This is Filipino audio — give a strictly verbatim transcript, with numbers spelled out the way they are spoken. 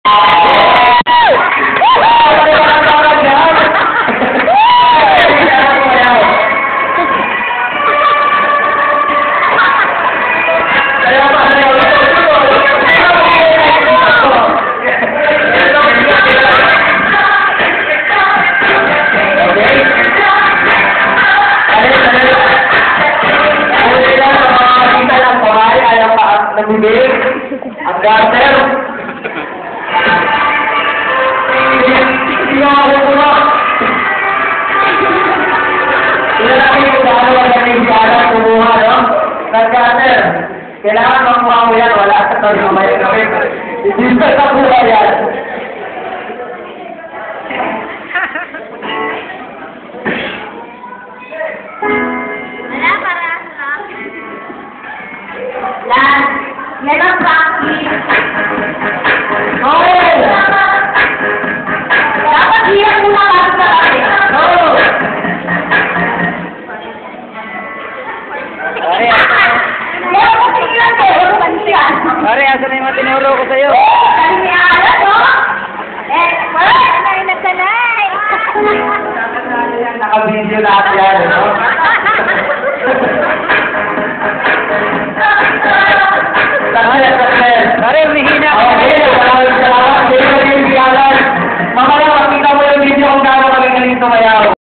Bibig, ang garter. Hindi ako kuma. Ilalaki yung gano'n ang naging gano'n kumuha, no? Nag-garter. Kailangan makuha mo yan, wala sa tayo mamaya kami. Hindi sa kakuha yan. Wala, para sa Lan. Yan ang practice. Oo! Dapat hirap mo na kasi sa akin. Oo! Pare, Meron ko tingnan ko. Ano ba niya? pare, asa na yung mga tinuro ko sa'yo? Eh, kasi may alat, no? Eh, wala. Sanay na sanay. Naka-video lahat yan, no?